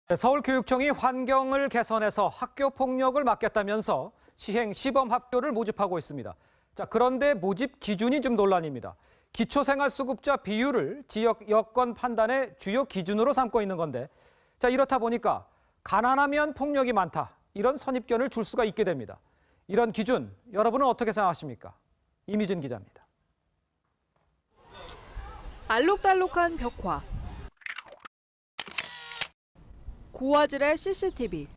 서울교육청이 환경을 개선해서 학교 폭력을 막겠다면서 시행 시범 학교를 모집하고 있습니다. 그런데 모집 기준이 좀 논란입니다. 기초생활수급자 비율을 지역 여건 판단의 주요 기준으로 삼고 있는 건데, 이렇다 보니까 가난하면 폭력이 많다, 이런 선입견을 줄 수가 있게 됩니다. 이런 기준, 여러분은 어떻게 생각하십니까? 이미준 기자입니다. 알록달록한 벽화, 고화질의 CCTV,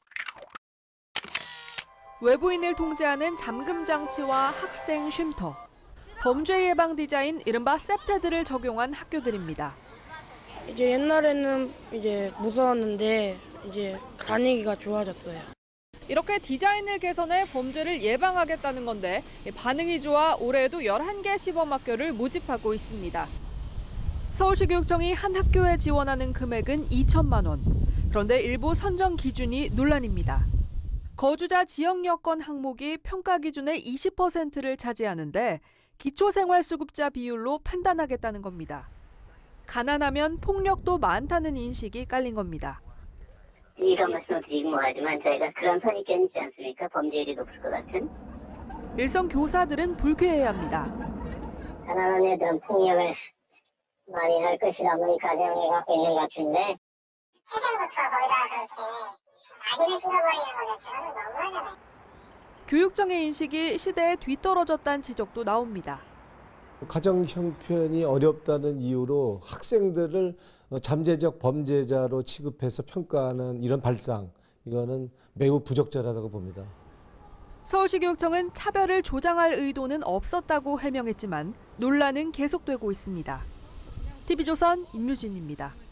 외부인을 통제하는 잠금 장치와 학생 쉼터, 범죄 예방 디자인 이른바 셉테드를 적용한 학교들입니다. 이제 옛날에는 무서웠는데 이제 다니기가 좋아졌어요. 이렇게 디자인을 개선해 범죄를 예방하겠다는 건데 반응이 좋아 올해에도 11개 시범학교를 모집하고 있습니다. 서울시교육청이 한 학교에 지원하는 금액은 2천만 원. 그런데 일부 선정 기준이 논란입니다. 거주자 지역 여건 항목이 평가 기준의 20%를 차지하는데 기초생활수급자 비율로 판단하겠다는 겁니다. 가난하면 폭력도 많다는 인식이 깔린 겁니다. 이런 말씀을 드리긴 뭐하지만 저희가 그런 선입견이지 않습니까? 범죄율이 높을 것 같은. 일선 교사들은 불쾌해합니다. 가난한 애들은 폭력을 많이 할 것이라는 가정을 갖고 있는 것 같은데. 세상부터 거의 다 그렇게 아기를 찍어버리는 거 자체는 너무하잖아요. 교육청의 인식이 시대에 뒤떨어졌다는 지적도 나옵니다. 가정 형편이 어렵다는 이유로 학생들을 잠재적 범죄자로 취급해서 평가하는 이런 발상, 이거는 매우 부적절하다고 봅니다. 서울시교육청은 차별을 조장할 의도는 없었다고 해명했지만 논란은 계속되고 있습니다. TV조선 임유진입니다.